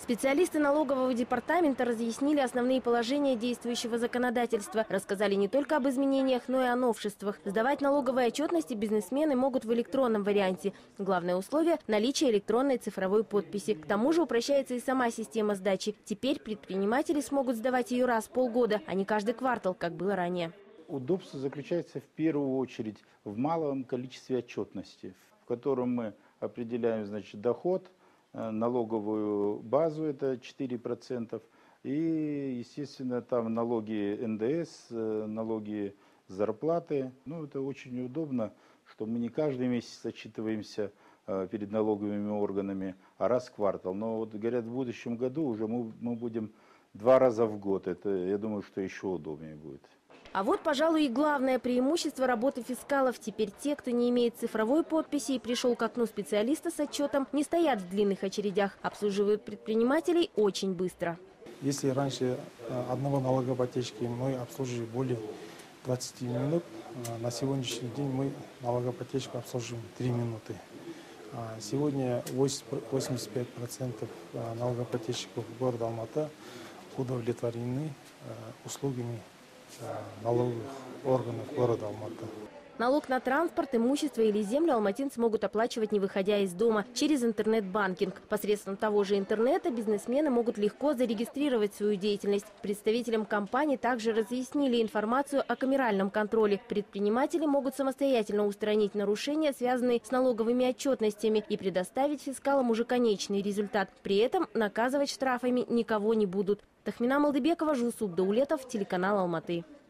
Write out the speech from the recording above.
Специалисты налогового департамента разъяснили основные положения действующего законодательства. Рассказали не только об изменениях, но и о новшествах. Сдавать налоговые отчетности бизнесмены могут в электронном варианте. Главное условие – наличие электронной цифровой подписи. К тому же упрощается и сама система сдачи. Теперь предприниматели смогут сдавать ее раз в полгода, а не каждый квартал, как было ранее. Удобство заключается в первую очередь в малом количестве отчетности, в котором мы определяем, значит, доход, налоговую базу, это 4%, и, естественно, там налоги НДС, налоги зарплаты. Ну, это очень удобно, что мы не каждый месяц отчитываемся перед налоговыми органами, а раз в квартал. Но вот, говорят, в будущем году уже мы будем 2 раза в год. Это, я думаю, что еще удобнее будет. А вот, пожалуй, и главное преимущество работы фискалов. Теперь те, кто не имеет цифровой подписи и пришел к окну специалиста с отчетом, не стоят в длинных очередях. Обслуживают предпринимателей очень быстро. Если раньше одного налогоплательщика мы обслуживали более 20 минут, на сегодняшний день мы налогоплательщика обслуживаем 3 минуты. Сегодня 85% налогоплательщиков города Алматы удовлетворены услугами налоговых органов города Алматы. Налог на транспорт, имущество или землю алматинцы могут оплачивать, не выходя из дома, через интернет-банкинг. Посредством того же интернета бизнесмены могут легко зарегистрировать свою деятельность. Представителям компаний также разъяснили информацию о камеральном контроле. Предприниматели могут самостоятельно устранить нарушения, связанные с налоговыми отчетностями, и предоставить фискалам уже конечный результат. При этом наказывать штрафами никого не будут. Тахмина Малдыбекова, Жусуп Даулетов, телеканал Алматы.